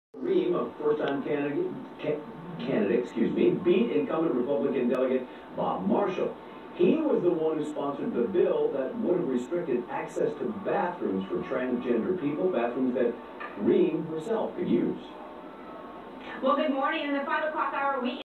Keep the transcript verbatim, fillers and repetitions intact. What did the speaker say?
Ream, a first-time candidate, ca candidate, excuse me, beat incumbent Republican delegate Bob Marshall. He was the one who sponsored the bill that would have restricted access to bathrooms for transgender people, bathrooms that Ream herself could use. Well, good morning. In the five o'clock hour, we